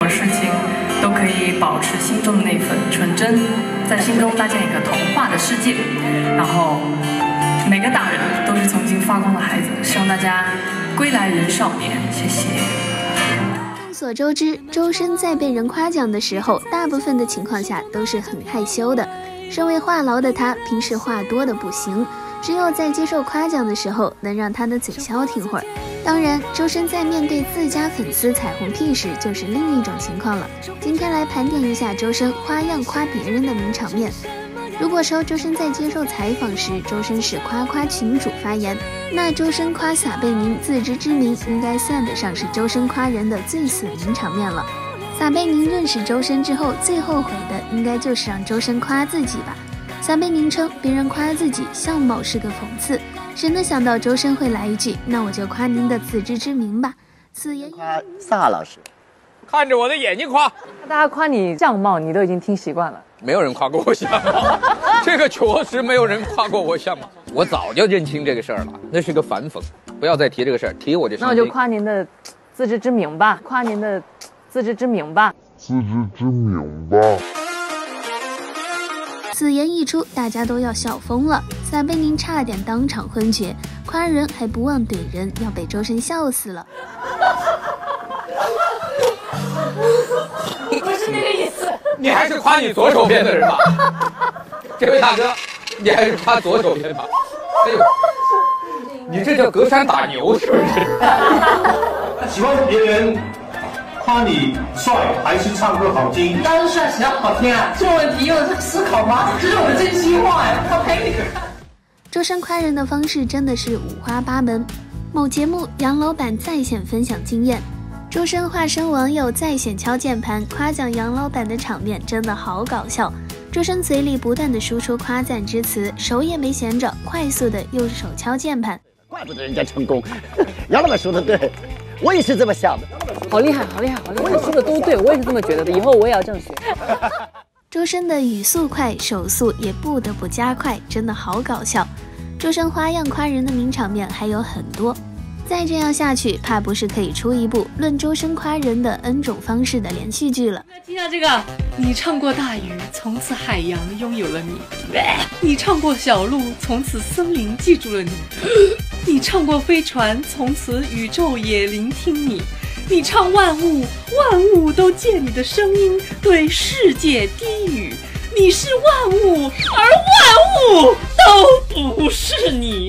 事情都可以保持心中的那份纯真，在心中搭建一个童话的世界，然后每个大人都是曾经发光的孩子，希望大家归来人少年。谢谢。 众所周知，周深在被人夸奖的时候，大部分的情况下都是很害羞的。身为话痨的他，平时话多的不行，只有在接受夸奖的时候，能让他的嘴消停会儿。当然，周深在面对自家粉丝彩虹屁时，就是另一种情况了。今天来盘点一下周深花样夸别人的名场面。如果说周深在接受采访时，周深是夸群主发言，那周深夸撒贝宁自知之明，应该算得上是周深夸人的最损名场面了。撒贝宁认识周深之后，最后悔的应该就是让周深夸自己吧。撒贝宁称别人夸自己相貌是个讽刺，谁能想到周深会来一句那我就夸您的自知之明吧。此言夸萨老师， 看着我的眼睛夸。 大家夸你相貌，你都已经听习惯了。 没有人夸过我相貌，这个确实没有人夸过我相貌。我早就认清这个事儿了，那是个反讽，不要再提这个事儿，提我就伤心。 那我就夸您的自知之明吧，夸您的自知之明吧。 此言一出，大家都要笑疯了。撒贝宁差点当场昏厥，夸人还不忘怼人，要被周深笑死了。 不是那个意思。 你还是夸你左手边的人吧，这位大哥，你还是夸左手边吧。哎呦，你这叫隔山打牛是不是？ 喜欢别人夸你帅还是唱歌好听？ 当然帅，谁要好听啊？这个问题用得上思考吗？这是我的真心话呀！他陪你看。 周深夸人的方式真的是五花八门。某节目杨老板在线分享经验，周深化身网友在线敲键盘夸奖杨老板的场面真的好搞笑。周深嘴里不断的输出夸赞之词，手也没闲着，快速的右手敲键盘。 怪不得人家成功。杨老板说的对，我也是这么想的。 好厉害，好厉害，好厉害！你说的都对，我也是这么觉得的，以后我也要这样学。 周深的语速快，手速也不得不加快，真的好搞笑。周深花样夸人的名场面还有很多，再这样下去，怕不是可以出一部论周深夸人的 N 种方式的连续剧了。 听下这个，你唱过大雨，从此海洋拥有了你；你唱过小路，从此森林记住了你；你唱过飞船，从此宇宙也聆听你；你唱万物，万物都借你的声音对世界低语。你是万物，而万物都不是你。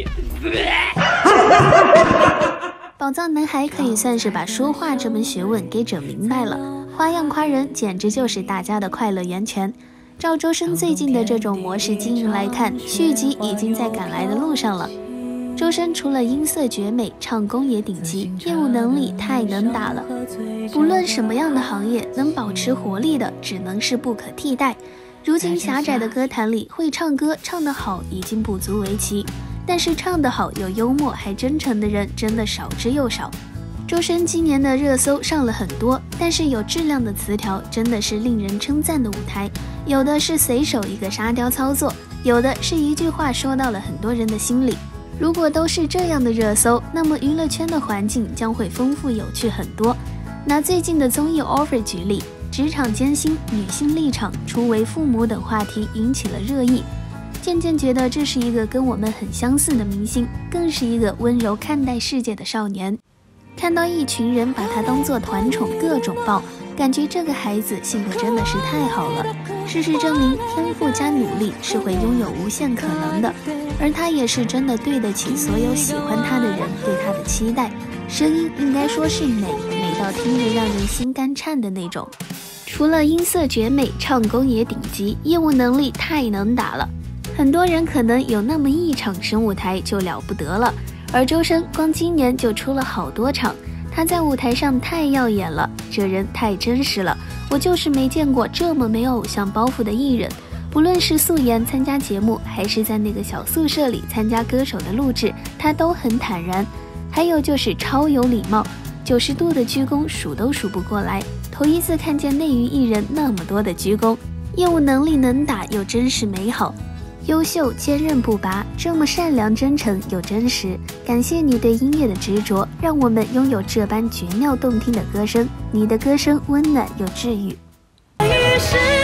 宝藏男孩可以算是把说话这门学问给整明白了，花样夸人简直就是大家的快乐源泉。照周深最近的这种模式经营来看，续集已经在赶来的路上了。周深除了音色绝美，唱功也顶级，业务能力太能打了。不论什么样的行业，能保持活力的只能是不可替代。如今狭窄的歌坛里，会唱歌唱得好已经不足为奇，但是唱得好又幽默还真诚的人真的少之又少。周深今年的热搜上了很多，但是有质量的词条真的是令人称赞的舞台，有的是随手一个沙雕操作，有的是一句话说到了很多人的心里。如果都是这样的热搜，那么娱乐圈的环境将会丰富有趣很多。拿最近的综艺 offer 举例，职场艰辛、女性立场、初为父母等话题引起了热议，渐渐觉得这是一个跟我们很相似的明星，更是一个温柔看待世界的少年。看到一群人把他当作团宠各种抱，感觉这个孩子性格真的是太好了。事实证明，天赋加努力是会拥有无限可能的，而他也是真的对得起所有喜欢他的人对他的期待。声音应该说是美，美到听着让人心肝颤的那种。除了音色绝美，唱功也顶级，业务能力太能打了。很多人可能有那么一场升舞台就了不得了，而周深光今年就出了好多场。他在舞台上太耀眼了，这人太真实了，我就是没见过这么没有偶像包袱的艺人。不论是素颜参加节目，还是在那个小宿舍里参加歌手的录制，他都很坦然。还有就是超有礼貌，90度的鞠躬数都数不过来，头一次看见内娱艺人那么多的鞠躬。业务能力能打又真实美好， 优秀、坚韧不拔，这么善良、真诚又真实。感谢你对音乐的执着，让我们拥有这般绝妙动听的歌声。你的歌声温暖又治愈。 于是